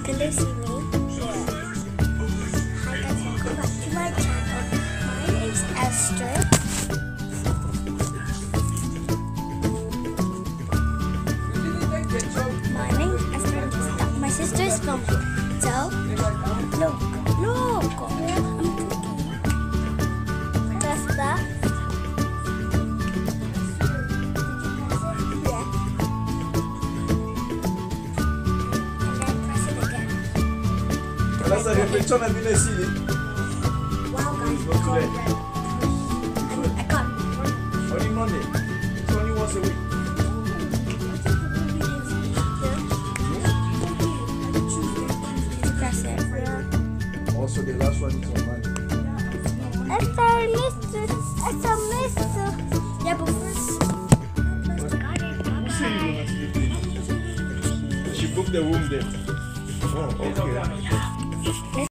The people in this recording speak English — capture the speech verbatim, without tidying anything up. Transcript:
Can they see me? Yeah. Hi guys, welcome back to my channel. My name's Esther. My name is Esther. My sister is from here. So, look, look. I'm cooking. Press that. Yeah. And then press it again. Là, ça réflexion à venir ici. Wow, guys, Not today. I can't. Only Monday. It's only once a week. Press it. Also, the last one is on Monday. Esther, I missed it. Esther, I missed it. Yeah, but first. Who say you don't sleep in? She booked the room there. Oh, okay.